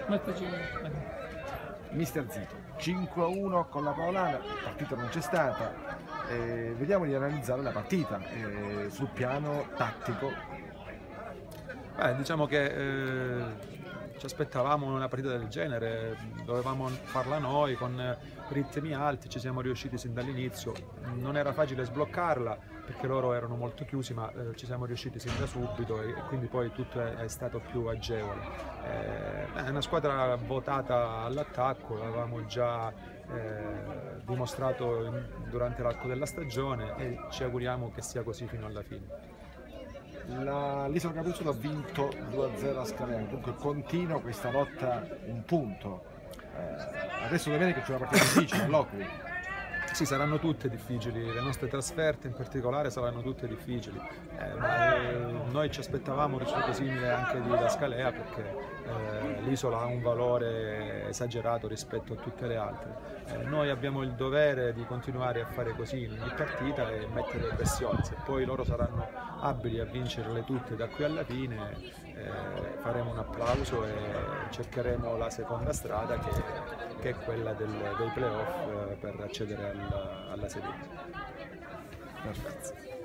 Mister Zito, 5-1 con la Paolana, partita non c'è stata, vediamo di analizzare la partita sul piano tattico. Diciamo che ci aspettavamo una partita del genere, dovevamo farla noi con ritmi alti, ci siamo riusciti sin dall'inizio, non era facile sbloccarla perché loro erano molto chiusi, ma ci siamo riusciti sin da subito e quindi poi tutto è stato più agevole. È una squadra votata all'attacco, l'avevamo già dimostrato durante l'arco della stagione e ci auguriamo che sia così fino alla fine. L'Isola Capuzzuto ha vinto 2-0 a Scalea, dunque continua questa lotta un punto. Adesso domenica c'è una partita difficile all'Ocri. Sì, saranno tutte difficili, le nostre trasferte in particolare saranno tutte difficili, ma noi ci aspettavamo un risultato simile anche da Scalea perché l'isola ha un valore esagerato rispetto a tutte le altre. Noi abbiamo il dovere di continuare a fare così in ogni partita e mettere pressione, se poi loro saranno abili a vincerle tutte da qui alla fine faremo un applauso e cercheremo la seconda strada che è quella dei playoff per accedere alla Serie B. Perfetto.